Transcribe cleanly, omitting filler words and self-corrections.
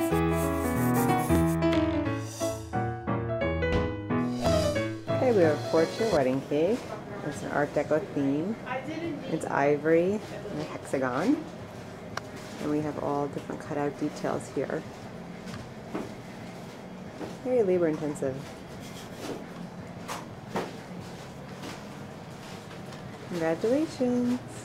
Okay, we have a portrait wedding cake. It's an Art Deco theme. It's ivory and a hexagon. And we have all different cutout details here. Very labor intensive. Congratulations!